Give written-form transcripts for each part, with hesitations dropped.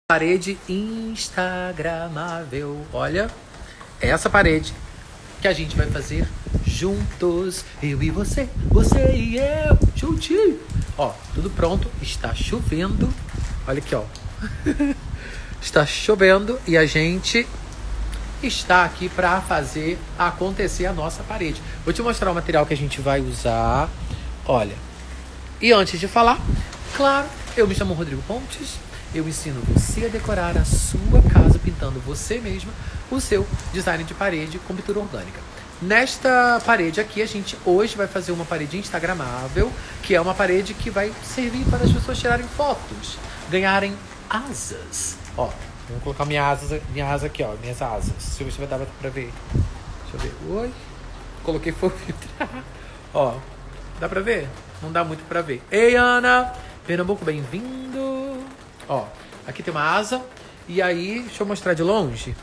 Parede instagramável. Olha, é essa parede que a gente vai fazer juntos. Eu e você, você e eu, juntinho. Ó, tudo pronto, está chovendo. Olha aqui, ó. Está chovendo e a gente está aqui para fazer acontecer a nossa parede. Vou te mostrar o material que a gente vai usar. Olha, e antes de falar, claro, eu me chamo Rodrigo Pontes. Eu ensino você a decorar a sua casa pintando você mesma o seu design de parede com pintura orgânica. Nesta parede aqui, a gente hoje vai fazer uma parede instagramável, que é uma parede que vai servir para as pessoas tirarem fotos, ganharem asas. Ó, vou colocar minha asa aqui, ó, minhas asas. Deixa eu ver se vai dar pra ver. Deixa eu ver. Oi. Coloquei fogo. Ó, dá pra ver? Não dá muito pra ver. Ei, Ana! Pernambuco, bem-vindo! Ó, aqui tem uma asa. E aí, deixa eu mostrar de longe.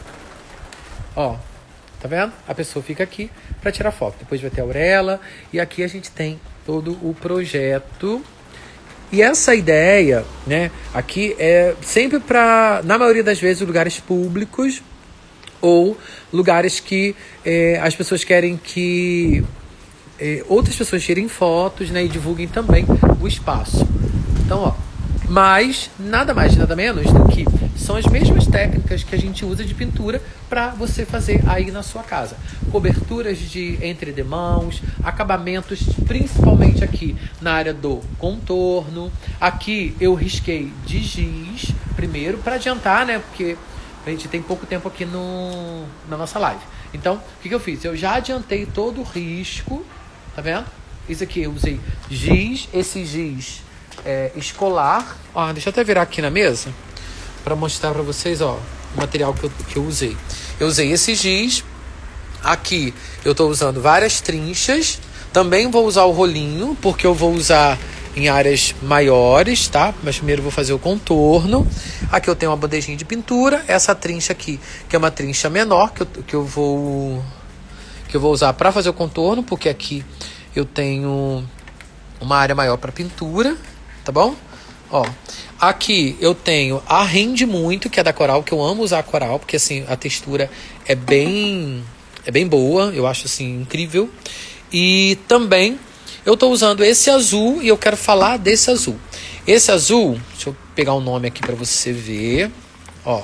Ó, tá vendo? A pessoa fica aqui pra tirar foto. Depois vai ter a orelha. E aqui a gente tem todo o projeto. E essa ideia, né, aqui é sempre pra, na maioria das vezes, lugares públicos ou lugares que as pessoas querem que outras pessoas tirem fotos, né, e divulguem também o espaço. Então, ó, mas nada mais, nada menos do que são as mesmas técnicas que a gente usa de pintura para você fazer aí na sua casa. Coberturas de entredemãos, acabamentos, principalmente aqui na área do contorno. Aqui eu risquei de giz primeiro para adiantar, né? Porque a gente tem pouco tempo aqui na nossa live. Então, o que eu fiz? Eu já adiantei todo o risco, tá vendo? Isso aqui eu usei giz, esse giz escolar. Ó, deixa eu até virar aqui na mesa para mostrar para vocês, ó, o material que eu usei. Eu usei esse giz. Aqui eu tô usando várias trinchas. Também vou usar o rolinho, porque eu vou usar em áreas maiores, tá? Mas primeiro eu vou fazer o contorno. Aqui eu tenho uma bandejinha de pintura. Essa trincha aqui, que é uma trincha menor, que eu vou usar para fazer o contorno, porque aqui eu tenho uma área maior para pintura, tá bom? Ó, aqui eu tenho a Rende Muito, que é da Coral, que eu amo usar a Coral, porque assim, a textura é bem boa, eu acho assim, incrível. E também eu tô usando esse azul e eu quero falar desse azul. Esse azul, deixa eu pegar o nome aqui para você ver, ó.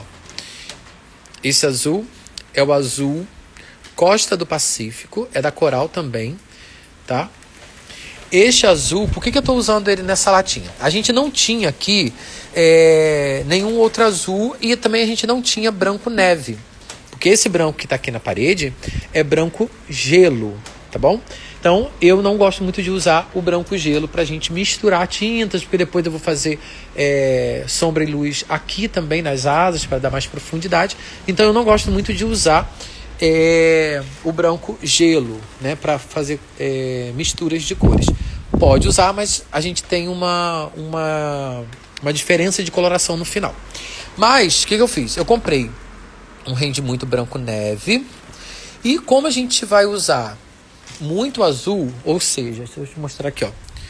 Esse azul é o azul Costa do Pacífico, é da Coral também, tá? Este azul, por que eu estou usando ele nessa latinha? A gente não tinha aqui nenhum outro azul e também a gente não tinha branco neve. Porque esse branco que está aqui na parede é branco gelo, tá bom? Então eu não gosto muito de usar o branco gelo para a gente misturar tintas, porque depois eu vou fazer sombra e luz aqui também nas asas para dar mais profundidade. Então eu não gosto muito de usar o branco gelo, né, para fazer misturas de cores. Pode usar, mas a gente tem uma diferença de coloração no final. Mas o que eu fiz? Eu comprei um Rende Muito branco neve, e como a gente vai usar muito azul, ou seja, deixa eu te mostrar aqui, ó,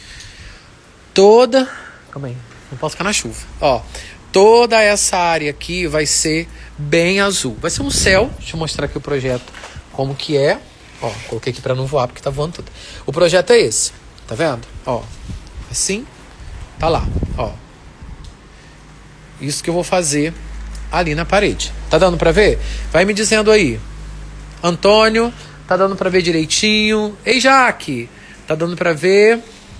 calma aí, não posso ficar na chuva, ó, toda essa área aqui vai ser bem azul. Vai ser um céu. Deixa eu mostrar aqui o projeto como que é. Ó, coloquei aqui para não voar porque tá voando tudo. O projeto é esse. Tá vendo? Ó, assim. Tá lá, ó. Isso que eu vou fazer ali na parede. Tá dando para ver? Vai me dizendo aí. Antônio, tá dando para ver direitinho? Ei, Jaque, tá dando para ver?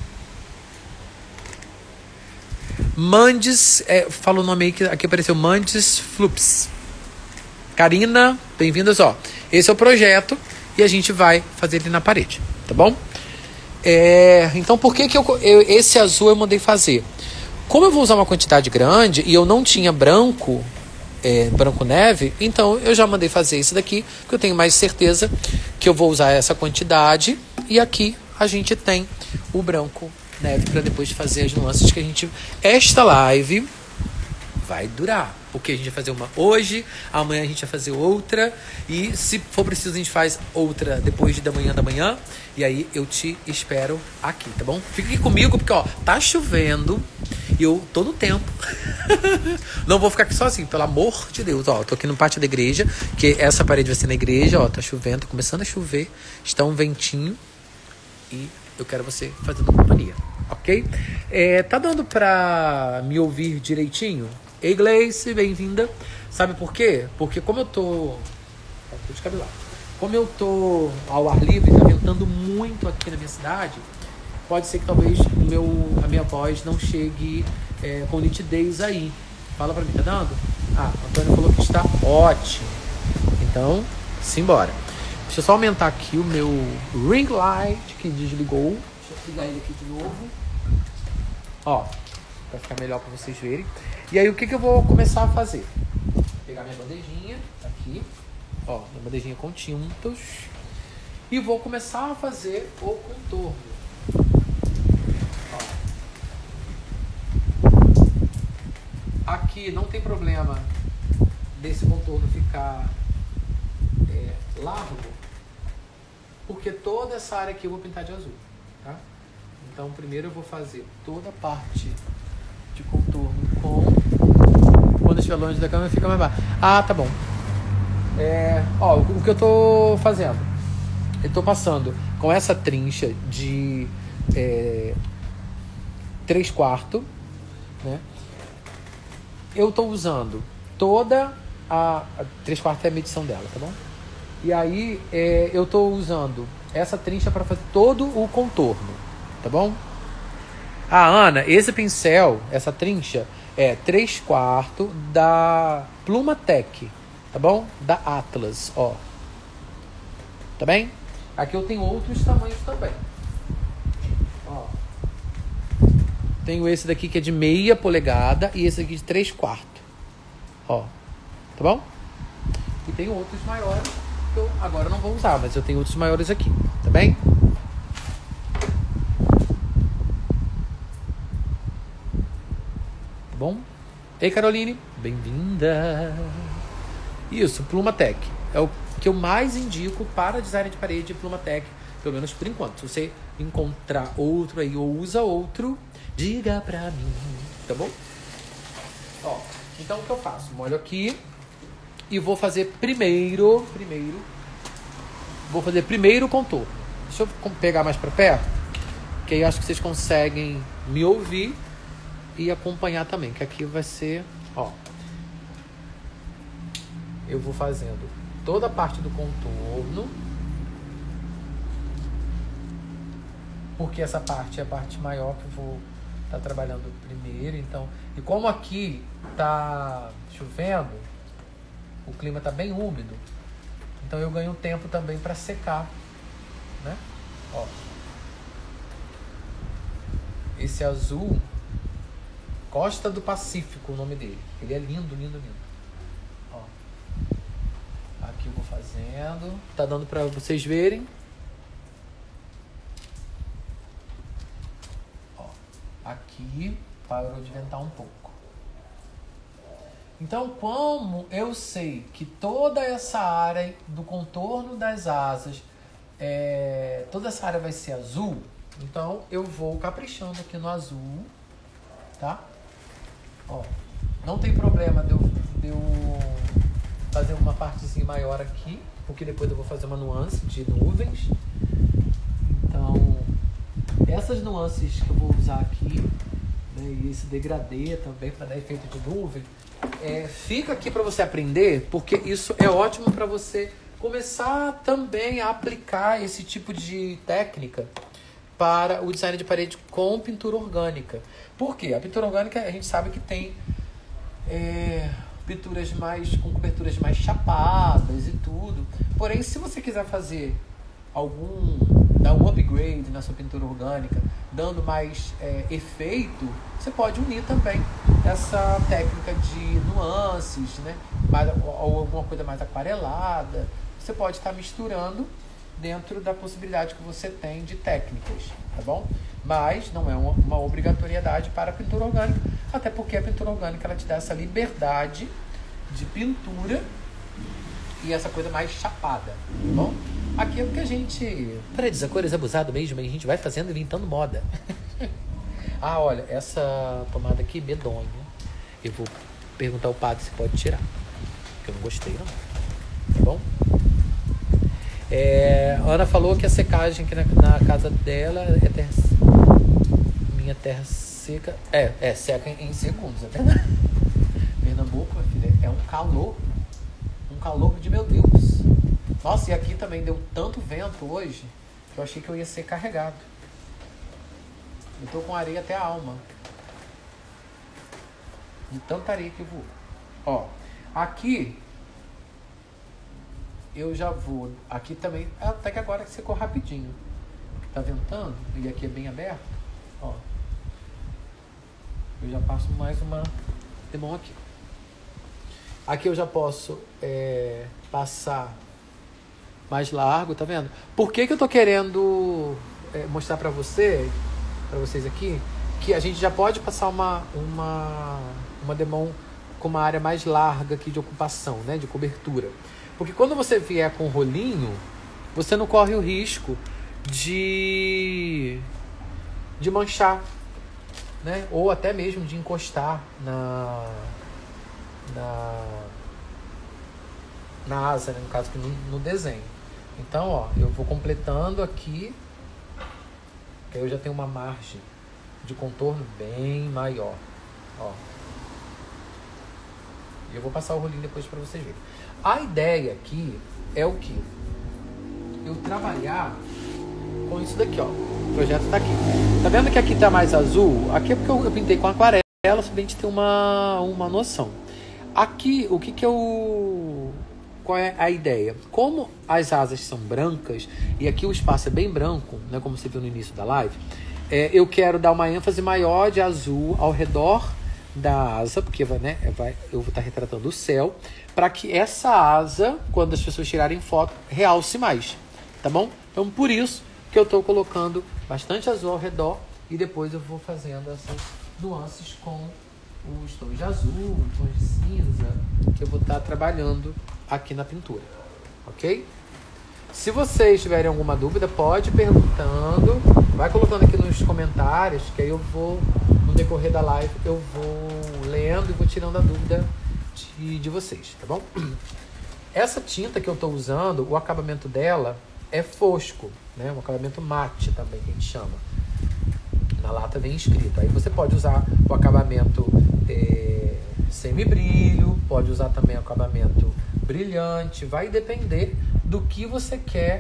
Mandes, fala o nome aí que aqui apareceu, Mandes Flups. Karina, bem-vindas, ó. Esse é o projeto e a gente vai fazer ele na parede, tá bom? Então, por que esse azul eu mandei fazer? Como eu vou usar uma quantidade grande e eu não tinha branco neve, então eu já mandei fazer esse daqui, porque eu tenho mais certeza que eu vou usar essa quantidade. E aqui a gente tem o branco neve para depois fazer as nuances que a gente... Esta live vai durar, porque a gente vai fazer uma hoje, amanhã a gente vai fazer outra, e se for preciso a gente faz outra depois da manhã, e aí eu te espero aqui, tá bom? Fica aqui comigo, porque ó, tá chovendo, E eu tô no tempo. Não vou ficar aqui sozinho, pelo amor de Deus. Ó, tô aqui no pátio da igreja, que essa parede vai ser na igreja. Ó, tá chovendo, tá começando a chover. Está um ventinho. E eu quero você fazendo companhia, ok? Tá dando pra me ouvir direitinho? Ei, Gleice, bem-vinda. Sabe por quê? Porque como eu tô... Como eu tô ao ar livre, tá ventando muito aqui na minha cidade, pode ser que talvez a minha voz não chegue com nitidez aí. Fala pra mim, tá dando? Ah, o Antônio falou que está ótimo. Então, simbora. Deixa eu só aumentar aqui o meu ring light que desligou. Deixa eu ligar ele aqui de novo. Ó, pra ficar melhor pra vocês verem. E aí, o que eu vou começar a fazer? Vou pegar minha bandejinha aqui. Ó, minha bandejinha com tintas. E vou começar a fazer o contorno. Ó. Aqui não tem problema desse contorno ficar largo, porque toda essa área aqui eu vou pintar de azul, tá? Então primeiro eu vou fazer toda a parte de contorno com... Quando estiver longe da câmera fica mais baixo. Ah, tá bom. Ó, o que eu tô fazendo? Eu tô passando com essa trincha de 3/4, né? Eu tô usando toda a 3/4 é a medição dela, tá bom? E aí eu tô usando essa trincha para fazer todo o contorno, tá bom? Ah, Ana, esse pincel, essa trincha é 3/4 da Plumatec, tá bom? Da Atlas, ó. Tá bem? Aqui eu tenho outros tamanhos também. Ó. Tenho esse daqui que é de 0,5 polegada e esse aqui de 3/4. Ó. Tá bom? E tem outros maiores que eu agora não vou usar, mas eu tenho outros maiores aqui. Tá bem? Tá bom? Ei, Caroline. Bem-vinda. Isso, Plumatec. É o que eu mais indico para design de parede, Plumatec. Pelo menos por enquanto. Se você encontrar outro aí ou usa outro, diga pra mim. Tá bom? Ó, então o que eu faço? Molho aqui e vou fazer primeiro o contorno. Deixa eu pegar mais pra perto, que aí eu acho que vocês conseguem me ouvir e acompanhar também, que aqui vai ser, ó, eu vou fazendo toda a parte do contorno, porque essa parte é a parte maior que eu vou estar trabalhando primeiro. Então, e como aqui tá chovendo, o clima tá bem úmido, então eu ganho tempo também para secar, né? Ó, esse azul, Costa do Pacífico, o nome dele. Ele é lindo, lindo, lindo. Ó, aqui eu vou fazendo. Tá dando para vocês verem. Ó, aqui parou de ventar um pouco. Então, como eu sei que toda essa área do contorno das asas, toda essa área vai ser azul, então eu vou caprichando aqui no azul, tá? Ó, não tem problema de eu fazer uma partezinha maior aqui, porque depois eu vou fazer uma nuance de nuvens. Então, essas nuances que eu vou usar aqui, né, e esse degradê também para dar efeito de nuvem, fica aqui para você aprender, porque isso é ótimo para você começar também a aplicar esse tipo de técnica para o design de parede com pintura orgânica. Por quê? A pintura orgânica a gente sabe que tem pinturas com coberturas mais chapadas e tudo. Porém, se você quiser fazer dar um upgrade na sua pintura orgânica, dando mais efeito, você pode unir também essa técnica de nuances, né? Ou alguma coisa mais aquarelada. Você pode estar misturando dentro da possibilidade que você tem de técnicas, tá bom? Mas não é uma obrigatoriedade para a pintura orgânica, até porque a pintura orgânica ela te dá essa liberdade de pintura e essa coisa mais chapada, tá bom? Aqui é o que a gente... Para dizer cores abusado mesmo, a gente vai fazendo e inventando moda. Ah, olha, essa tomada aqui, medonha. Eu vou perguntar ao padre se pode tirar. Porque eu não gostei, não. Tá bom? A Ana falou que a secagem aqui na casa dela é terra... Minha terra seca... seca em segundos, é verdade. Pernambuco, minha filha, é um calor. Um calor de meu Deus. Nossa, e aqui também deu tanto vento hoje que eu achei que eu ia ser carregado. Eu tô com areia até a alma. De tanta areia que voou. Ó, aqui eu já vou. Aqui também, até que agora que secou rapidinho. Tá ventando e aqui é bem aberto. Ó, eu já passo mais uma limão aqui. Aqui eu já posso passar mais largo, tá vendo? Por que eu tô querendo mostrar pra vocês aqui, que a gente já pode passar uma demão com uma área mais larga aqui de ocupação, né, de cobertura. Porque quando você vier com o rolinho, você não corre o risco de manchar, né, ou até mesmo de encostar na asa, né, no caso aqui no desenho. Então, ó, eu vou completando aqui, que aí eu já tenho uma margem de contorno bem maior, ó. E eu vou passar o rolinho depois para vocês verem. A ideia aqui é o que? Eu trabalhar com isso daqui, ó. O projeto tá aqui. Tá vendo que aqui tá mais azul? Aqui é porque eu pintei com aquarela, só pra gente ter uma noção. Aqui, qual é a ideia? Como as asas são brancas e aqui o espaço é bem branco, né, como você viu no início da live, eu quero dar uma ênfase maior de azul ao redor da asa, porque eu vou estar retratando o céu, para que essa asa, quando as pessoas tirarem foto, realce mais, tá bom? Então, por isso que eu estou colocando bastante azul ao redor e depois eu vou fazendo essas nuances com os tons de azul, tons de cinza, que eu vou estar trabalhando aqui na pintura, ok? Se vocês tiverem alguma dúvida, pode ir perguntando, vai colocando aqui nos comentários, que aí eu vou, no decorrer da live, eu vou lendo e vou tirando a dúvida de vocês, tá bom? Essa tinta que eu estou usando, o acabamento dela é fosco, né? Um acabamento mate também, que a gente chama. Na lata vem escrito. Aí você pode usar o acabamento semi-brilho, pode usar também o acabamento brilhante, vai depender do que você quer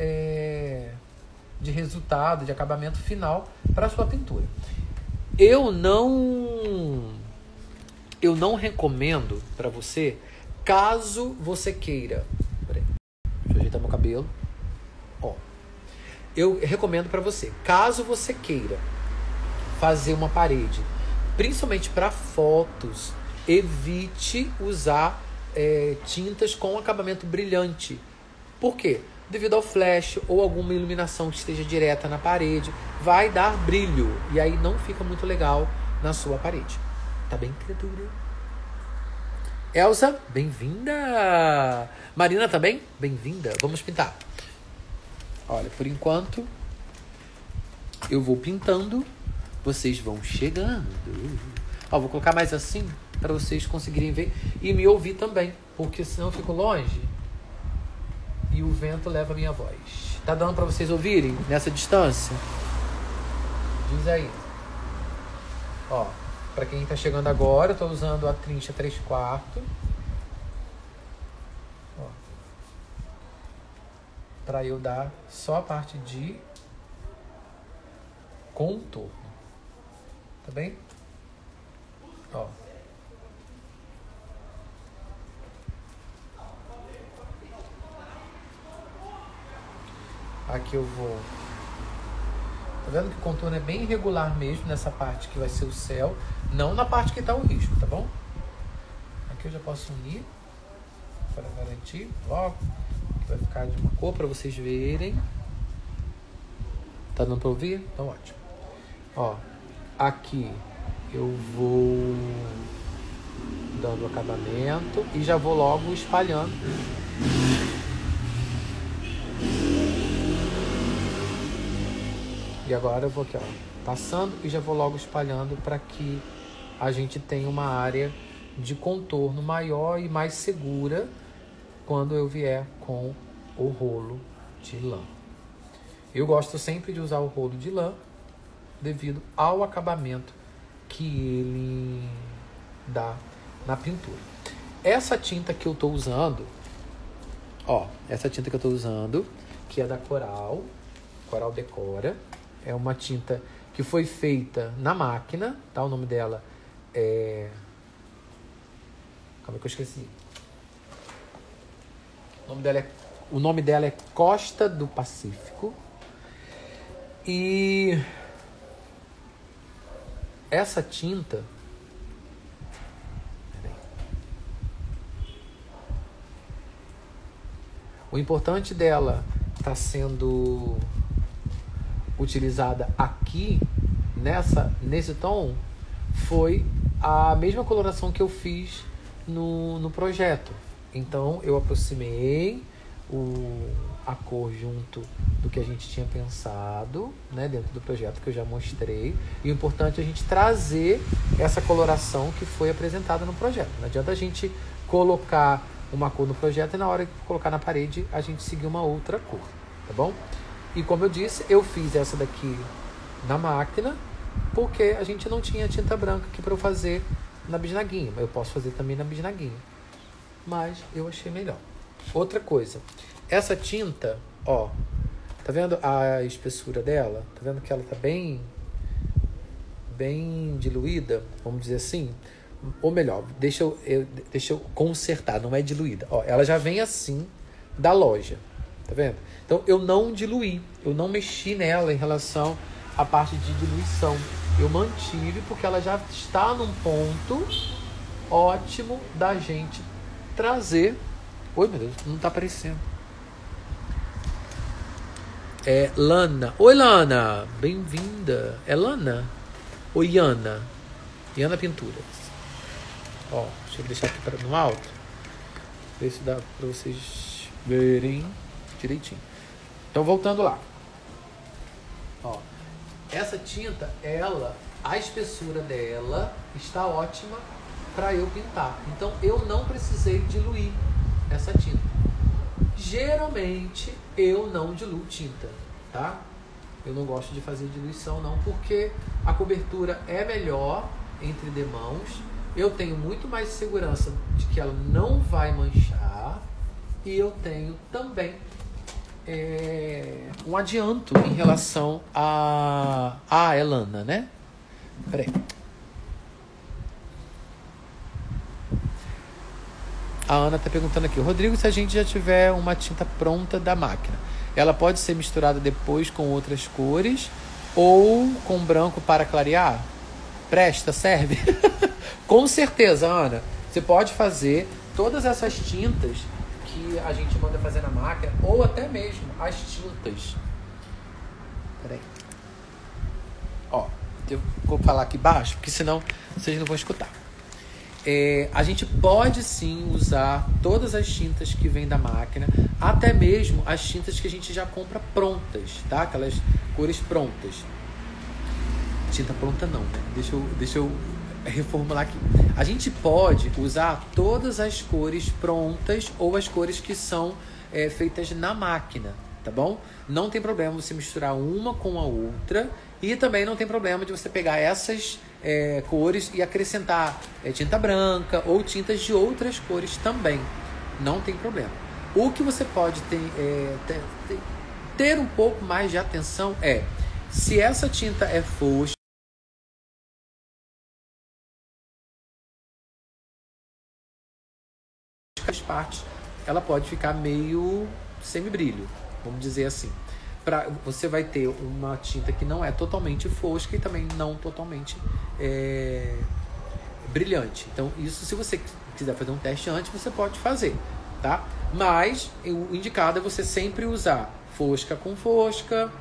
de resultado, de acabamento final para a sua pintura. Eu não recomendo para você, caso você queira. Peraí, deixa eu ajeitar meu cabelo. Ó, eu recomendo para você, caso você queira fazer uma parede, principalmente para fotos, evite usar tintas com acabamento brilhante. Por quê? Devido ao flash ou alguma iluminação que esteja direta na parede, vai dar brilho e aí não fica muito legal na sua parede. Tá bem, criatura? Elza, bem-vinda! Marina também, bem-vinda. Vamos pintar. Olha, por enquanto eu vou pintando, vocês vão chegando. Ó, vou colocar mais assim para vocês conseguirem ver e me ouvir também, porque senão eu fico longe e o vento leva a minha voz. Tá dando para vocês ouvirem nessa distância? Diz aí. Ó, para quem tá chegando agora, eu tô usando a trincha 3/4. Ó, para eu dar só a parte de contorno. Tá bem? Ó. Aqui eu vou... Tá vendo que o contorno é bem irregular mesmo nessa parte que vai ser o céu, não na parte que tá o risco, tá bom? Aqui eu já posso unir para garantir logo que vai ficar de uma cor para vocês verem. Tá dando para ouvir? Então ótimo. Ó, aqui eu vou dando o acabamento e já vou logo espalhando. E agora eu vou aqui, ó, passando e já vou logo espalhando para que a gente tenha uma área de contorno maior e mais segura quando eu vier com o rolo de lã. Eu gosto sempre de usar o rolo de lã devido ao acabamento que ele dá na pintura. Essa tinta que eu tô usando, ó, que é da Coral Decora, é uma tinta que foi feita na máquina, tá? O nome dela é... Calma que eu esqueci. O nome dela é Costa do Pacífico. E essa tinta... O importante dela está sendo utilizada aqui, nesse tom, foi a mesma coloração que eu fiz no projeto. Então, eu aproximei a cor junto do que a gente tinha pensado, né, dentro do projeto que eu já mostrei. E o importante é a gente trazer essa coloração que foi apresentada no projeto. Não adianta a gente colocar uma cor no projeto e na hora de colocar na parede a gente seguir uma outra cor, tá bom? E como eu disse, eu fiz essa daqui na máquina porque a gente não tinha tinta branca aqui para eu fazer na bisnaguinha. Eu posso fazer também na bisnaguinha, mas eu achei melhor. Outra coisa, essa tinta, ó, tá vendo a espessura dela? Tá vendo que ela tá bem diluída, vamos dizer assim? Ou melhor, deixa eu consertar, não é diluída. Ó, ela já vem assim da loja, tá vendo? Então eu não diluí, eu não mexi nela em relação à parte de diluição. Eu mantive porque ela já está num ponto ótimo da gente trazer. Oi, meu Deus, não tá aparecendo. É Lana. Oi, Lana, bem-vinda. É Lana? Oi, Iana. Iana Pinturas. Ó, deixa eu deixar aqui no alto. Ver se dá pra vocês verem direitinho. Então, voltando lá. Ó, essa tinta, a espessura dela está ótima para eu pintar. Então, eu não precisei diluir essa tinta. Geralmente, eu não diluo tinta, tá? Eu não gosto de fazer diluição, não, porque a cobertura é melhor entre demãos. Eu tenho muito mais segurança de que ela não vai manchar. E eu tenho também um adianto em relação a Elana, né? Peraí. A Ana tá perguntando aqui. Rodrigo, se a gente já tiver uma tinta pronta da máquina, ela pode ser misturada depois com outras cores ou com branco para clarear? Presta, serve? Com certeza, Ana. Você pode fazer todas essas tintas que a gente manda fazer na máquina, ou até mesmo as tintas. Peraí. Ó, eu vou falar aqui baixo, porque senão vocês não vão escutar. A gente pode sim usar todas as tintas que vêm da máquina, até mesmo as tintas que a gente já compra prontas, tá? Aquelas cores prontas. Tinta pronta não, né? Deixa eu reformular aqui. A gente pode usar todas as cores prontas ou as cores que são feitas na máquina, tá bom? Não tem problema você misturar uma com a outra e também não tem problema de você pegar essas cores e acrescentar tinta branca ou tintas de outras cores também. Não tem problema. O que você pode ter um pouco mais de atenção se essa tinta é fosca, as partes, ela pode ficar meio semi-brilho, vamos dizer assim. Você vai ter uma tinta que não é totalmente fosca e também não totalmente brilhante. Então, isso, se você quiser fazer um teste antes, você pode fazer, tá? Mas o indicado é você sempre usar fosca com fosca,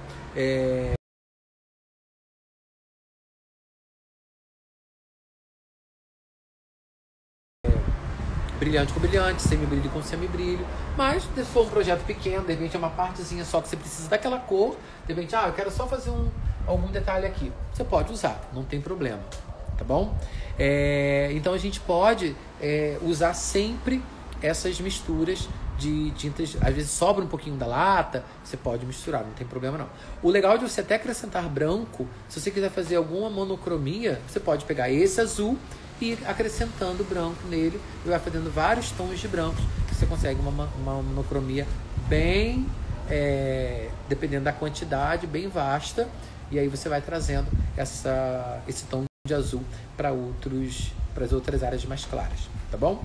brilhante com brilhante, semibrilho com semibrilho. Mas se for um projeto pequeno, de repente é uma partezinha só que você precisa daquela cor, de repente, eu quero só fazer algum detalhe aqui. Você pode usar, não tem problema, tá bom? Então a gente pode usar sempre essas misturas de tintas. Às vezes sobra um pouquinho da lata, você pode misturar, não tem problema não. O legal de você até acrescentar branco, se você quiser fazer alguma monocromia, você pode pegar esse azul e ir acrescentando branco nele, e vai fazendo vários tons de branco, que você consegue uma monocromia bem, dependendo da quantidade, bem vasta, e aí você vai trazendo esse tom de azul para as outras áreas mais claras, tá bom?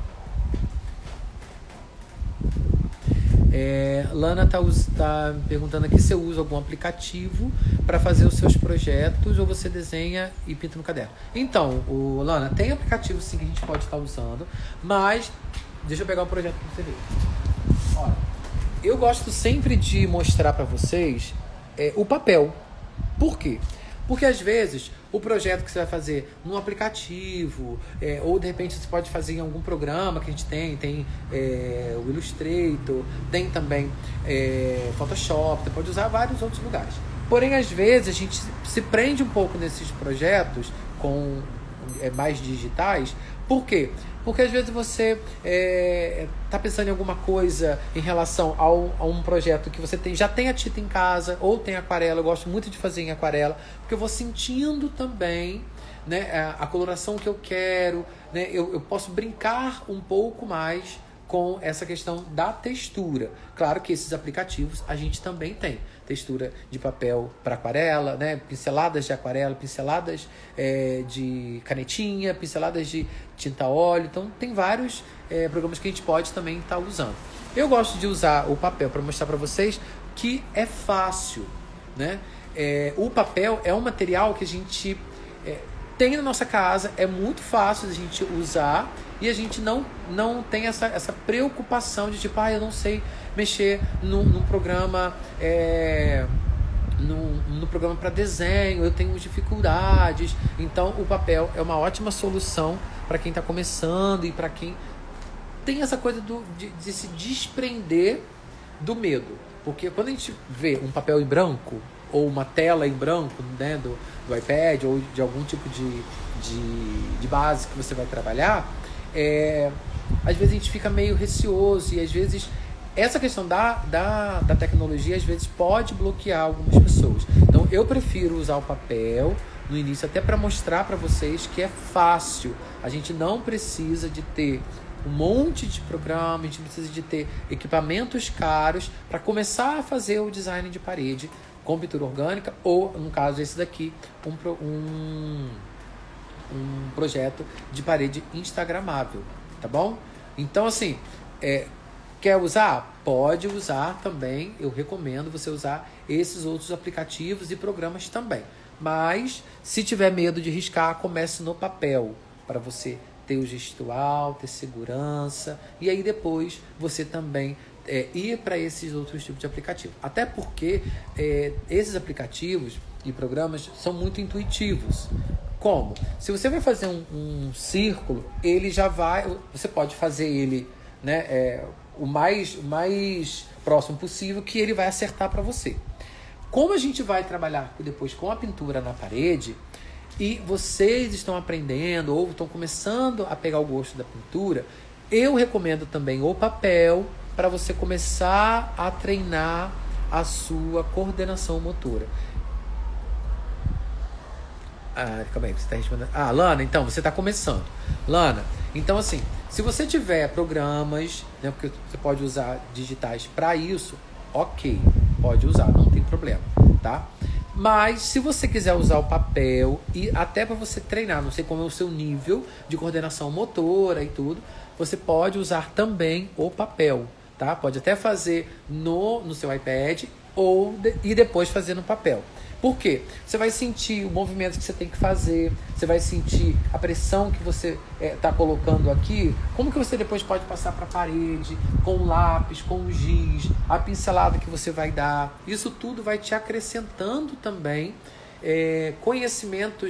Lana tá perguntando aqui se eu uso algum aplicativo para fazer os seus projetos ou você desenha e pinta no caderno. Então, Lana, tem aplicativo sim que a gente pode estar usando, mas deixa eu pegar um projeto para você ver. Olha, eu gosto sempre de mostrar para vocês o papel. Por quê? Porque às vezes o projeto que você vai fazer num aplicativo, ou de repente você pode fazer em algum programa que a gente tem o Illustrator, tem também Photoshop, você pode usar vários outros lugares. Porém, às vezes a gente se prende um pouco nesses projetos com mais digitais. Por quê? Porque às vezes você está pensando em alguma coisa em relação a um projeto que você já tem a tinta em casa ou tem aquarela. Eu gosto muito de fazer em aquarela, porque eu vou sentindo também, né, a coloração que eu quero, né, eu posso brincar um pouco mais com essa questão da textura. Claro que esses aplicativos a gente também tem textura de papel para aquarela, né? Pinceladas de aquarela, pinceladas de canetinha, pinceladas de tinta óleo. Então tem vários programas que a gente pode também estar usando. Eu gosto de usar o papel para mostrar para vocês que é fácil, né? O papel é um material que a gente tem na nossa casa, é muito fácil de a gente usar e a gente não tem essa preocupação de tipo, eu não sei mexer num programa no programa para desenho, eu tenho dificuldades. Então o papel é uma ótima solução para quem está começando e para quem tem essa coisa de se desprender do medo. Porque quando a gente vê um papel em branco ou uma tela em branco, né, do iPad ou de algum tipo de base que você vai trabalhar, às vezes a gente fica meio receoso e às vezes essa questão da tecnologia às vezes pode bloquear algumas pessoas. Então eu prefiro usar o papel no início até para mostrar para vocês que é fácil. A gente não precisa de ter um monte de programa, a gente precisa de ter equipamentos caros para começar a fazer o design de parede com pintura orgânica ou, no caso esse daqui, um projeto de parede instagramável, tá bom? Então assim, quer usar? Pode usar também, eu recomendo você usar esses outros aplicativos e programas também. Mas, se tiver medo de riscar, comece no papel, para você ter o gestual, ter segurança, e aí depois você também ir para esses outros tipos de aplicativos. Até porque esses aplicativos e programas são muito intuitivos. Como? Se você vai fazer um círculo, ele já vai... Você pode fazer ele, né, o mais próximo possível, que ele vai acertar para você. Como a gente vai trabalhar depois com a pintura na parede, e vocês estão aprendendo ou estão começando a pegar o gosto da pintura, eu recomendo também o papel para você começar a treinar a sua coordenação motora. Calma aí, você está respondendo. Lana, então, você está começando. Lana, então assim, se você tiver programas, né, porque você pode usar digitais para isso, ok, pode usar, não tem problema, tá? Mas se você quiser usar o papel e até para você treinar, não sei como é o seu nível de coordenação motora e tudo, você pode usar também o papel, tá? Pode até fazer no seu iPad e depois fazer no papel. Por quê? Você vai sentir o movimento que você tem que fazer, você vai sentir a pressão que você está colocando aqui, como que você depois pode passar para a parede, com o lápis, com o giz, a pincelada que você vai dar. Isso tudo vai te acrescentando também conhecimentos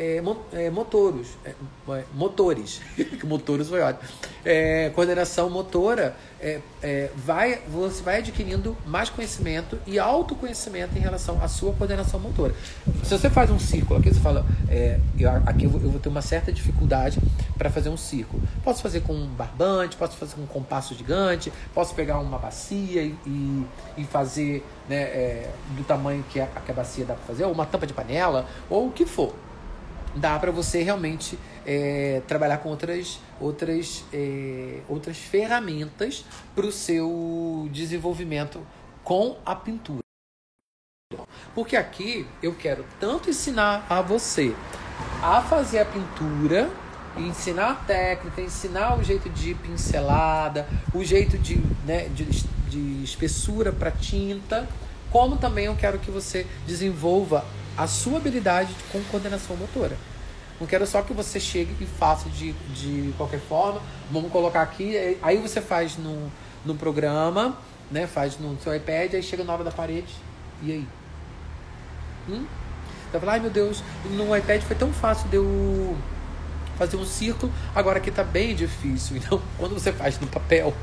motores. Motores foi ótimo. Coordenação motora, você vai adquirindo mais conhecimento e autoconhecimento em relação à sua coordenação motora. Se você faz um círculo aqui, você fala, aqui eu vou ter uma certa dificuldade para fazer um círculo. Posso fazer com um barbante, posso fazer com um compasso gigante, posso pegar uma bacia e fazer, né, do tamanho que a bacia dá para fazer, ou uma tampa de panela, ou o que for. Dá para você realmente trabalhar com outras ferramentas para o seu desenvolvimento com a pintura. Porque aqui eu quero tanto ensinar a você a fazer a pintura, ensinar a técnica, ensinar o jeito de pincelada, o jeito de espessura para tinta, como também eu quero que você desenvolva a sua habilidade com coordenação motora. Não quero só que você chegue e faça de qualquer forma. Vamos colocar aqui, aí você faz no programa, né? Faz no seu iPad, aí chega na hora da parede, e aí? Você vai falar, ai meu Deus, no iPad foi tão fácil de eu fazer um círculo, agora aqui tá bem difícil. Então, quando você faz no papel,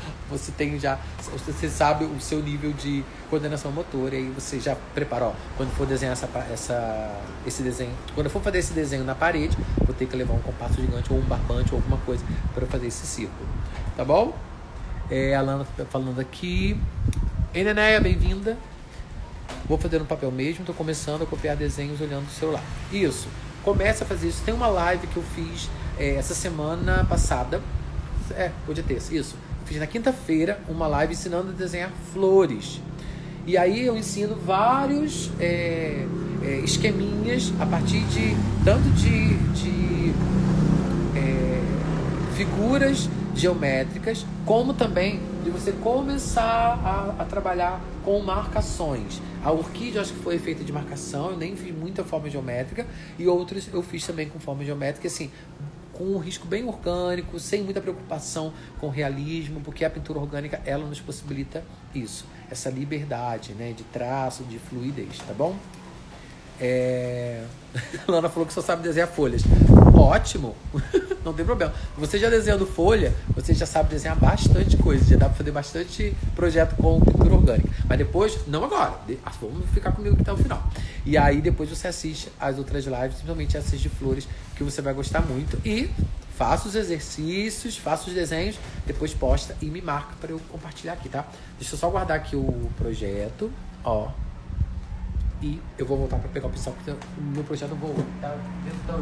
você sabe o seu nível de coordenação motora, e aí você já prepara, quando for desenhar esse desenho, quando eu for fazer esse desenho na parede, vou ter que levar um compasso gigante ou um barbante ou alguma coisa para fazer esse círculo, tá bom? A Lana tá falando aqui. Ei, Nenéia, bem-vinda. Vou fazer no papel mesmo, tô começando a copiar desenhos olhando o celular. Isso, comece a fazer isso. Tem uma live que eu fiz essa semana passada, hoje é terça, isso. Fiz na quinta-feira uma live ensinando a desenhar flores. E aí eu ensino vários esqueminhas a partir de tanto de figuras geométricas, como também de você começar a trabalhar com marcações. A orquídea, acho que foi feita de marcação, eu nem fiz muita forma geométrica, e outros eu fiz também com forma geométrica, assim, com um risco bem orgânico, sem muita preocupação com realismo, porque a pintura orgânica, ela nos possibilita isso, essa liberdade, né, de traço, de fluidez, tá bom? A Lana falou que só sabe desenhar folhas. Ótimo, não tem problema. Você já desenhando folha, você já sabe desenhar bastante coisa, já dá pra fazer bastante projeto com pintura orgânica. Mas depois, não agora, vamos ficar comigo aqui até o final. E aí depois você assiste as outras lives, principalmente essas de flores, que você vai gostar muito. E faça os exercícios, faça os desenhos, depois posta e me marca para eu compartilhar aqui, tá? Deixa eu só guardar aqui o projeto, ó. E eu vou voltar para pegar o pincel, porque o meu projeto voou, tá tentando.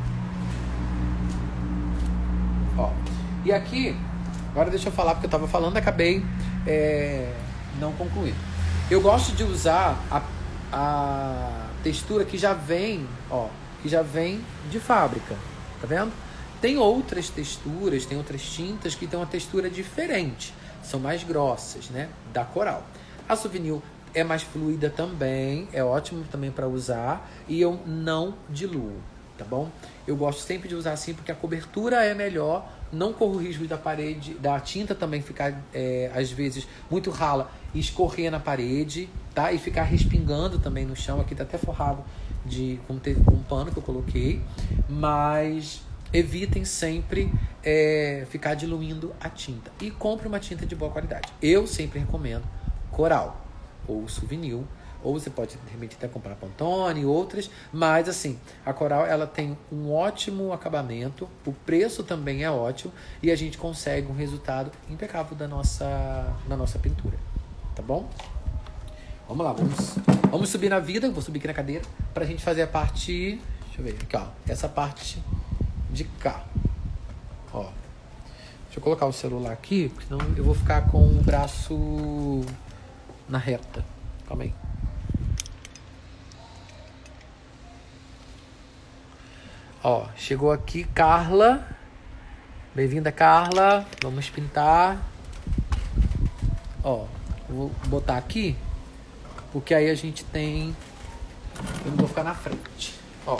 Ó. E aqui, agora deixa eu falar, porque eu tava falando, acabei não concluindo. Eu gosto de usar a textura que já vem, que já vem de fábrica, tá vendo? Tem outras texturas, tem outras tintas que tem uma textura diferente, são mais grossas, né? Da Coral. A Souvenir é mais fluida também, é ótimo também para usar, e eu não diluo, tá bom? Eu gosto sempre de usar assim porque a cobertura é melhor, não corro o risco da parede, da tinta também ficar às vezes muito rala e escorrer na parede, tá? E ficar respingando também no chão. Aqui tá até forrado com um pano que eu coloquei, mas evitem sempre ficar diluindo a tinta e compre uma tinta de boa qualidade. Eu sempre recomendo Coral ou Souvenir, ou você pode de repente até comprar Pantone e outras, mas assim, a Coral, ela tem um ótimo acabamento, o preço também é ótimo, e a gente consegue um resultado impecável da nossa pintura, tá bom? Vamos lá, vamos subir na vida, vou subir aqui na cadeira pra gente fazer a parte, deixa eu ver, aqui ó, essa parte de cá, ó. Deixa eu colocar o celular aqui, porque senão eu vou ficar com o braço na reta. Calma aí. Ó, chegou aqui Carla. Bem-vinda, Carla. Vamos pintar. Ó, eu vou botar aqui, porque aí a gente tem... Eu não vou ficar na frente. Ó.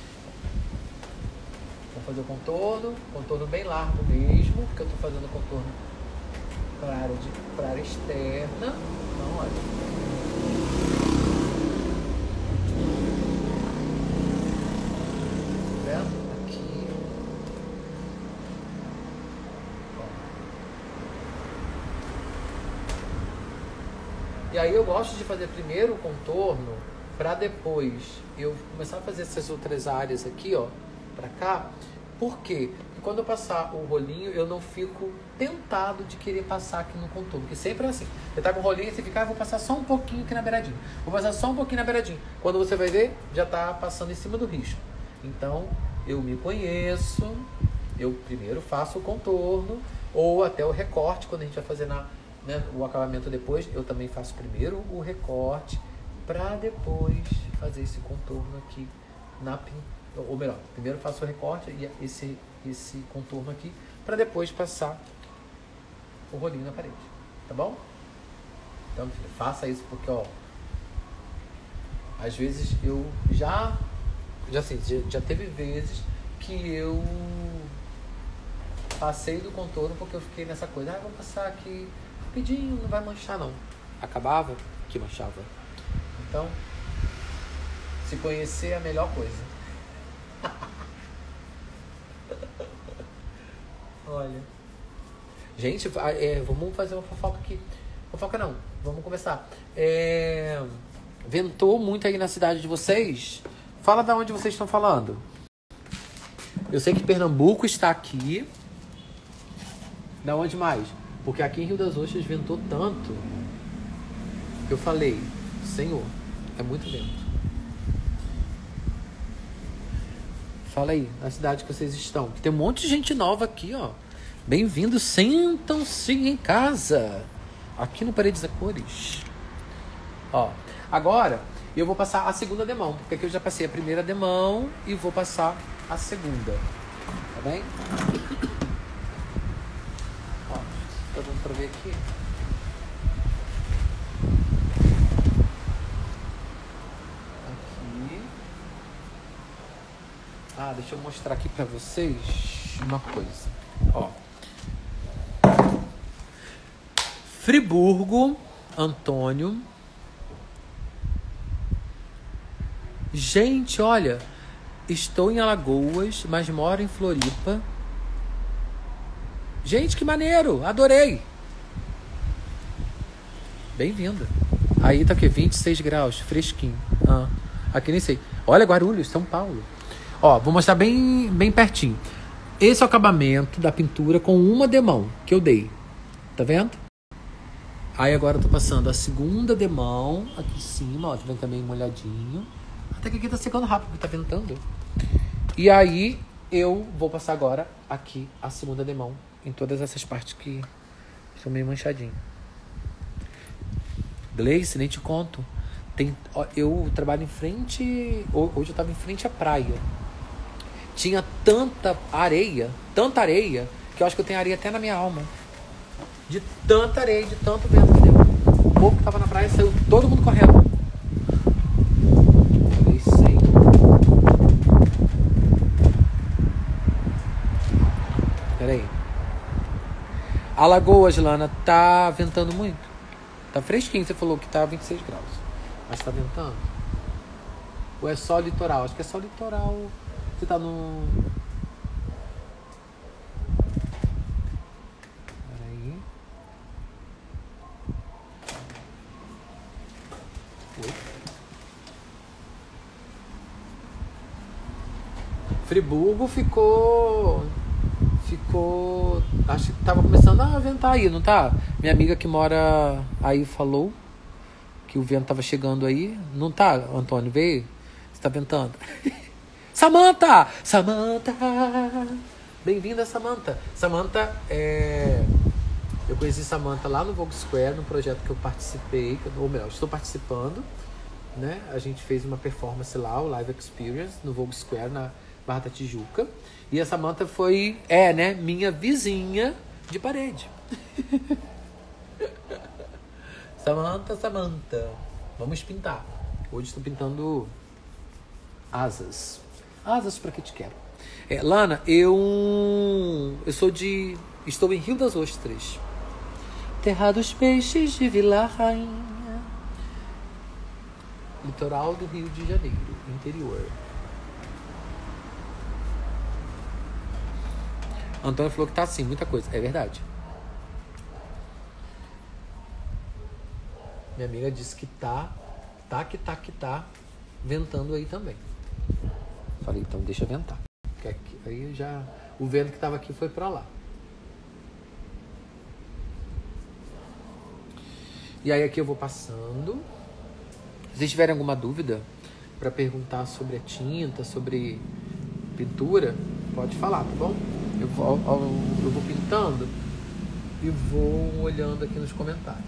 Vou fazer o contorno bem largo mesmo, porque eu tô fazendo contorno para área externa. Então, olha. E aí eu gosto de fazer primeiro o contorno para depois eu começar a fazer essas outras áreas aqui, ó, para cá. Por quê? Porque quando eu passar o rolinho, eu não fico tentado de querer passar aqui no contorno. Porque sempre é assim. Você tá com o rolinho e você fica, vou passar só um pouquinho aqui na beiradinha. Vou passar só um pouquinho na beiradinha. Quando você vai ver, já tá passando em cima do risco. Então, eu me conheço. Eu primeiro faço o contorno. Ou até o recorte, quando a gente vai fazer o acabamento depois. Eu também faço primeiro o recorte. Pra depois fazer esse contorno aqui na pintura. Ou melhor, primeiro faço o recorte e esse contorno aqui, para depois passar o rolinho na parede, tá bom? Então, filho, faça isso, porque, ó, às vezes eu já teve vezes que eu passei do contorno porque eu fiquei nessa coisa, vou passar aqui rapidinho, não vai manchar não. Acabava que manchava. Então, se conhecer é a melhor coisa. Olha, gente, vamos fazer uma fofoca aqui. Fofoca não, vamos começar. Ventou muito aí na cidade de vocês? Fala de onde vocês estão falando. Eu sei que Pernambuco está aqui. Da onde mais? Porque aqui em Rio das Ostras ventou tanto. Eu falei, Senhor, é muito vento. Fala aí, na cidade que vocês estão. Tem um monte de gente nova aqui, ó. Bem-vindos, sentam-se em casa. Aqui no Paredes a Cores. Ó, agora eu vou passar a segunda demão. Porque aqui eu já passei a primeira demão e vou passar a segunda. Tá bem? Ó, tá dando pra ver aqui. Deixa eu mostrar aqui pra vocês uma coisa. Ó. Friburgo, Antônio. Gente, olha. Estou em Alagoas, mas moro em Floripa. Gente, que maneiro. Adorei. Bem-vinda. Aí tá o quê? 26 graus. Fresquinho. Aqui nem sei. Olha, Guarulhos, São Paulo. Ó, vou mostrar bem pertinho. Esse é o acabamento da pintura com uma demão que eu dei. Tá vendo? Aí agora eu tô passando a segunda demão aqui em cima, ó. Tá vendo também molhadinho. Até que aqui tá secando rápido, porque tá ventando. E aí eu vou passar agora aqui a segunda demão em todas essas partes que estão meio manchadinho. Gleice, nem te conto. Eu trabalho em frente... Hoje eu tava em frente à praia. Tinha tanta areia, que eu acho que eu tenho areia até na minha alma. De tanta areia, de tanto vento que deu. O povo que tava na praia saiu todo mundo correndo. Peraí. Alagoas, Lana, tá ventando muito. Tá fresquinho, você falou que tá 26 graus. Mas tá ventando? Ou é só litoral? Acho que é só litoral. Você tá no... Peraí. Oi. Friburgo ficou... Acho que tava começando a ventar aí, não tá? Minha amiga que mora aí falou que o vento tava chegando aí. Não tá, Antônio? Veio? Você tá ventando? Samantha! Samantha! Bem-vinda, Samantha. Samantha eu conheci Samantha lá no Vogue Square, no projeto que eu participei, ou melhor, estou participando, né? A gente fez uma performance lá, o Live Experience, no Vogue Square, na Barra da Tijuca. E a Samantha foi, né, minha vizinha de parede. Samantha. Vamos pintar. Hoje estou pintando asas. Asas para que te quero. Lana, estou em Rio das Ostras. Terra dos Peixes de Vila Rainha. Litoral do Rio de Janeiro, interior. Antônio falou que tá assim, muita coisa. É verdade. Minha amiga disse que tá ventando aí também. Falei, então deixa ventar. Porque aqui, aí já o vento que tava aqui foi pra lá. E aí aqui eu vou passando. Se vocês tiverem alguma dúvida para perguntar sobre a tinta, sobre pintura, pode falar, tá bom? Eu vou pintando e vou olhando aqui nos comentários.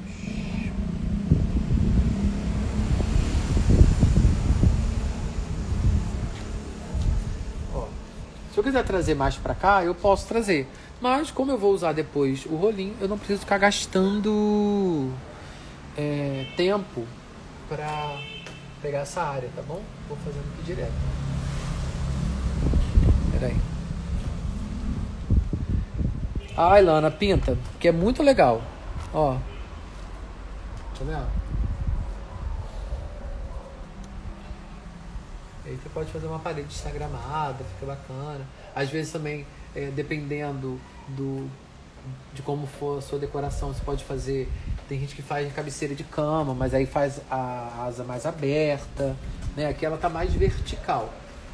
Ó, se eu quiser trazer mais para cá, eu posso trazer. Mas como eu vou usar depois o rolinho, eu não preciso ficar gastando tempo para pegar essa área, tá bom? Vou fazendo aqui direto. Pera aí. Ai, Lana, pinta, que é muito legal. Ó. Tá vendo? Aí você pode fazer uma parede instagramada, fica bacana. Às vezes também, dependendo de como for a sua decoração, você pode fazer. Tem gente que faz cabeceira de cama, mas aí faz a asa mais aberta, né? Aqui ela tá mais vertical.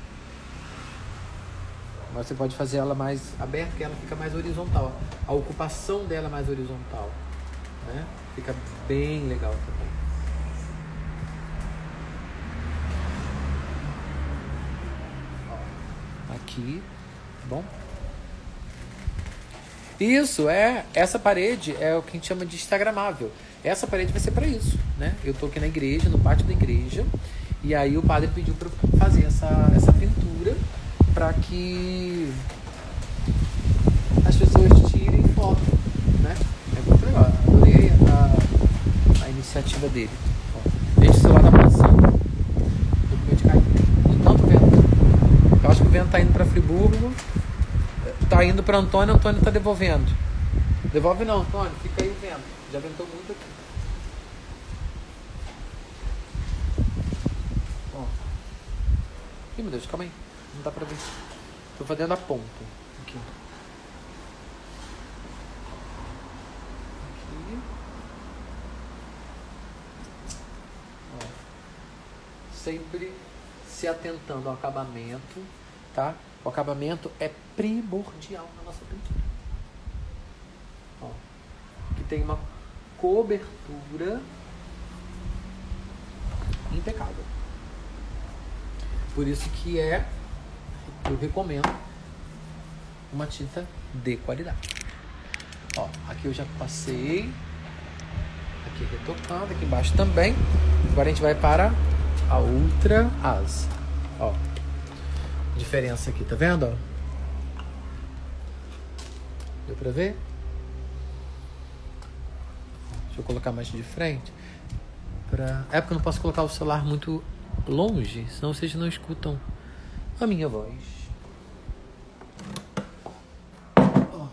Mas você pode fazer ela mais aberta, que ela fica mais horizontal. A ocupação dela é mais horizontal, né? Fica bem legal também. Aqui, tá bom? Isso, essa parede é o que a gente chama de instagramável. Essa parede vai ser para isso, né? Eu tô aqui na igreja, no pátio da igreja, e aí o padre pediu para fazer essa pintura para que as pessoas tirem foto, né? É muito legal, adorei a iniciativa dele. Ó, gente, o celular tá balançando, tô com medo de cair, de tanto vento. Eu acho que o vento tá indo para Friburgo. Tá indo para Antônio, Antônio tá devolvendo. Devolve não, Antônio, fica aí o vento. Já ventou muito aqui. Ó. Ih, meu Deus, calma aí. Não dá pra ver. Tô fazendo a ponta. Aqui. Aqui. Ó. Sempre se atentando ao acabamento, tá? O acabamento é primordial na nossa pintura. Ó, que tem uma cobertura impecável. Por isso que eu recomendo uma tinta de qualidade. Ó, aqui eu já passei. Aqui retocando, aqui embaixo também. Agora a gente vai para a outra asa. Ó. Diferença aqui, tá vendo? Ó? Deu pra ver? Deixa eu colocar mais de frente. É porque eu não posso colocar o celular muito longe, senão vocês não escutam a minha voz. Ó.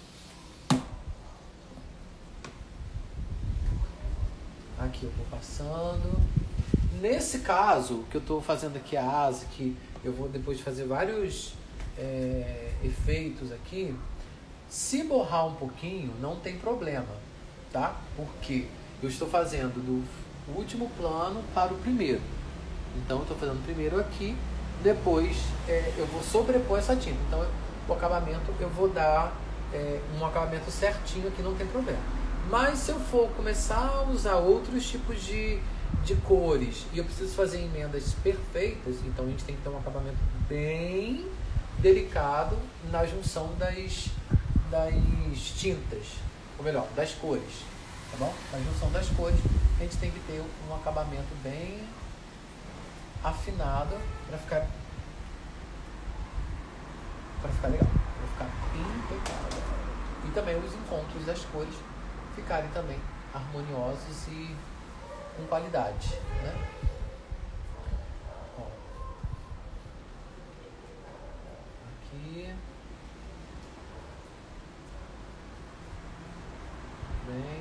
Aqui eu vou passando. Nesse caso, que eu tô fazendo aqui a asa, que eu vou depois fazer vários efeitos aqui. Se borrar um pouquinho, não tem problema, tá? Porque eu estou fazendo do último plano para o primeiro. Então, eu estou fazendo primeiro aqui, depois eu vou sobrepor essa tinta. Então, o acabamento, eu vou dar um acabamento certinho aqui, não tem problema. Mas se eu for começar a usar outros tipos de cores e eu preciso fazer emendas perfeitas, então a gente tem que ter um acabamento bem delicado na junção das tintas, ou melhor, das cores, tá bom? Na junção das cores a gente tem que ter um acabamento bem afinado para ficar legal, para ficar impecável. E também os encontros das cores ficarem também harmoniosos e com qualidade, né? Ó. Aqui. Bem.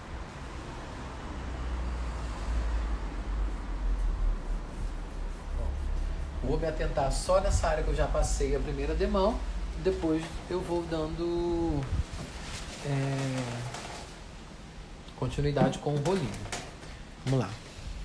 Ó. Vou me atentar só nessa área que eu já passei a primeira demão. Depois eu vou dando continuidade com o rolinho. Vamos lá.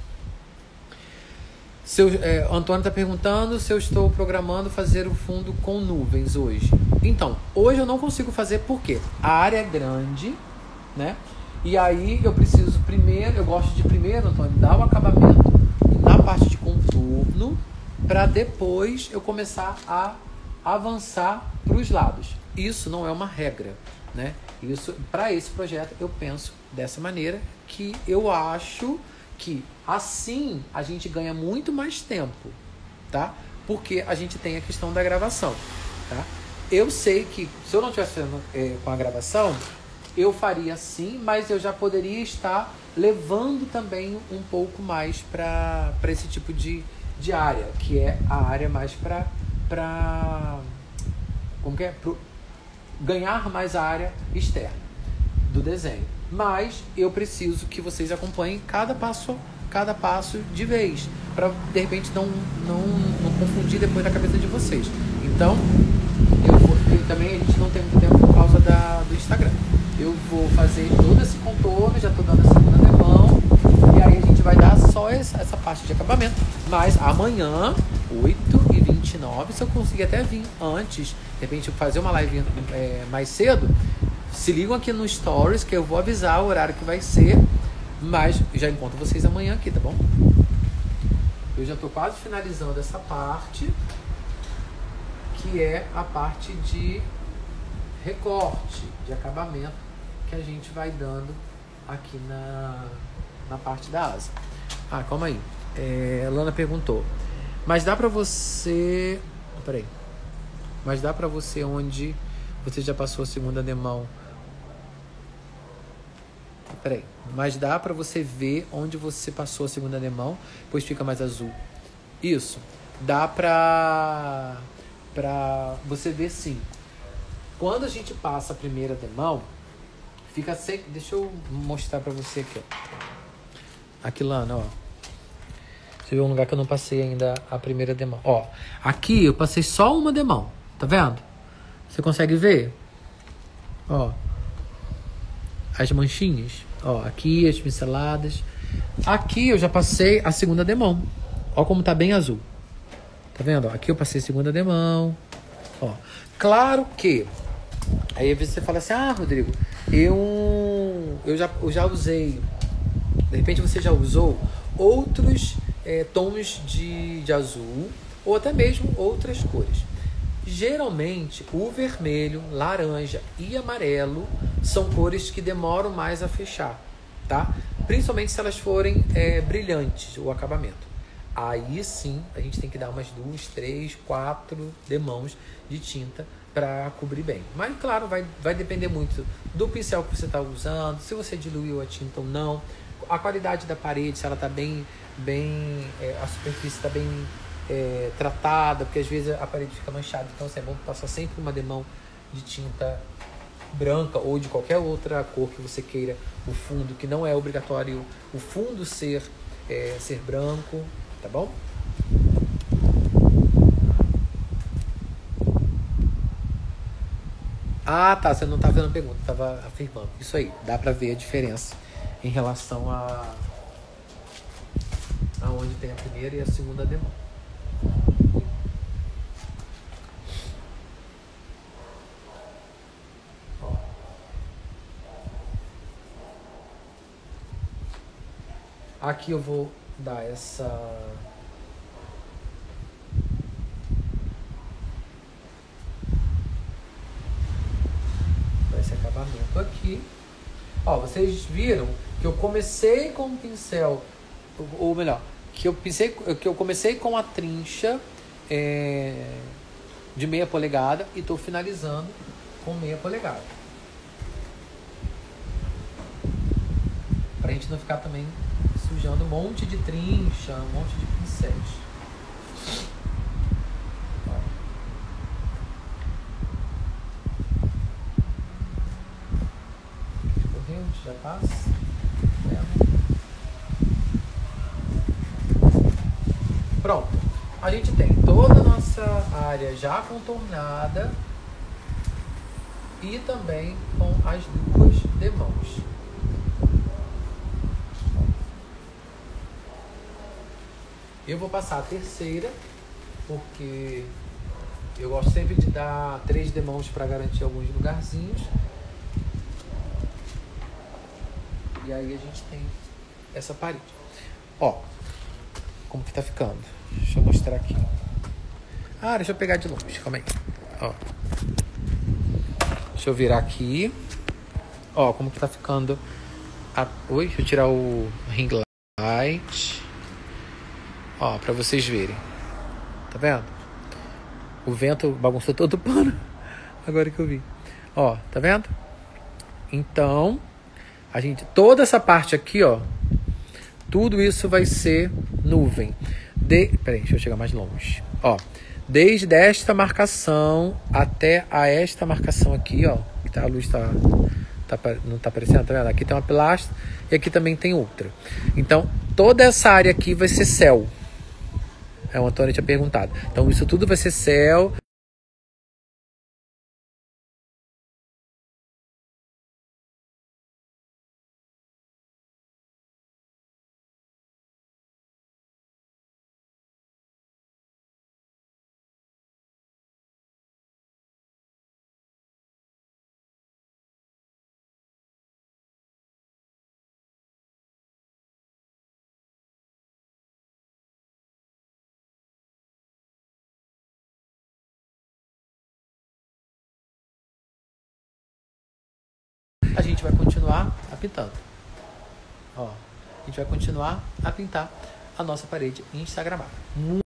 Antônio está perguntando se eu estou programando fazer o fundo com nuvens hoje. Então, hoje eu não consigo fazer porque a área é grande, né? E aí eu preciso primeiro, eu gosto de primeiro, Antônio, dar o acabamento na parte de contorno para depois eu começar a avançar para os lados. Isso não é uma regra, né? Isso, para esse projeto eu penso dessa maneira, que eu acho que assim a gente ganha muito mais tempo, tá? Porque a gente tem a questão da gravação, tá? Eu sei que se eu não estivesse fazendo com a gravação, eu faria sim, mas eu já poderia estar levando também um pouco mais para esse tipo de área, que é a área mais para como que é? Ganhar mais a área externa do desenho. Mas eu preciso que vocês acompanhem cada passo de vez, para de repente não confundir depois na cabeça de vocês. Então, também a gente não tem muito tempo por causa do Instagram. Eu vou fazer todo esse contorno, já estou dando a segunda demão, e aí a gente vai dar só essa parte de acabamento. Mas amanhã, 8h29, se eu conseguir até vir antes, de repente fazer uma live mais cedo, se ligam aqui no Stories que eu vou avisar o horário que vai ser, mas já encontro vocês amanhã aqui, tá bom? Eu já estou quase finalizando essa parte, que é a parte de recorte, de acabamento, que a gente vai dando aqui na parte da asa. Ah, calma aí. A Lana perguntou, mas dá pra você... Peraí. Mas dá pra você onde você já passou a segunda demão? Peraí. Mas dá pra você ver onde você passou a segunda demão, pois fica mais azul. Isso. Dá pra você ver sim. Quando a gente passa a primeira demão, fica sem... Deixa eu mostrar pra você aqui, ó. Aqui, Lana, ó. Você viu um lugar que eu não passei ainda a primeira demão. Ó, aqui eu passei só uma demão. Tá vendo? Você consegue ver? Ó. As manchinhas. Ó, aqui as pinceladas. Aqui eu já passei a segunda demão. Ó como tá bem azul. Tá vendo? Ó, aqui eu passei a segunda demão. Ó. Claro que... Aí você fala assim, ah, Rodrigo, eu já usei... De repente você já usou outros tons de azul, ou até mesmo outras cores. Geralmente, o vermelho, laranja e amarelo são cores que demoram mais a fechar, tá? Principalmente se elas forem brilhantes, o acabamento. Aí sim, a gente tem que dar umas 2, 3, 4 demãos de tinta para cobrir bem. Mas, claro, vai depender muito do pincel que você está usando, se você diluiu a tinta ou não, a qualidade da parede, se ela está bem a superfície está bem tratada, porque às vezes a parede fica manchada, então é bom passar sempre uma demão de tinta branca ou de qualquer outra cor que você queira, o fundo, que não é obrigatório o fundo ser branco, tá bom? Ah, tá, você não tá vendo a pergunta, tava afirmando. Isso aí, dá pra ver a diferença em relação a onde tem a primeira e a segunda demão. Ó. Aqui eu vou dar esse acabamento aqui. Ó, vocês viram que eu comecei com o pincel, ou melhor, que eu comecei com a trincha de 0,5 polegada e estou finalizando com 0,5 polegada. Pra gente não ficar também sujando um monte de trincha, um monte de pincéis. Escorreu, já passa. Pronto, a gente tem toda a nossa área já contornada e também com as duas demãos. Eu vou passar a terceira, porque eu gosto sempre de dar 3 demãos para garantir alguns lugarzinhos. E aí a gente tem essa parede. Ó, como que tá ficando? Deixa eu mostrar aqui. Ah, deixa eu pegar de longe, calma aí. Ó. Deixa eu virar aqui. Ó, como que tá ficando. Oi, deixa eu tirar o ring light. Ó, pra vocês verem. Tá vendo? O vento bagunçou todo o pano. Agora que eu vi. Ó, tá vendo? Então, toda essa parte aqui, ó, tudo isso vai ser nuvem. Peraí, deixa eu chegar mais longe. Ó, desde esta marcação até esta marcação aqui, ó. A luz não tá aparecendo, tá vendo? Aqui tem uma pilastra e aqui também tem outra. Então, toda essa área aqui vai ser céu. O Antônio tinha perguntado. Então, isso tudo vai ser céu. A gente vai continuar a pintando. Ó, a gente vai continuar a pintar a nossa parede instagramável.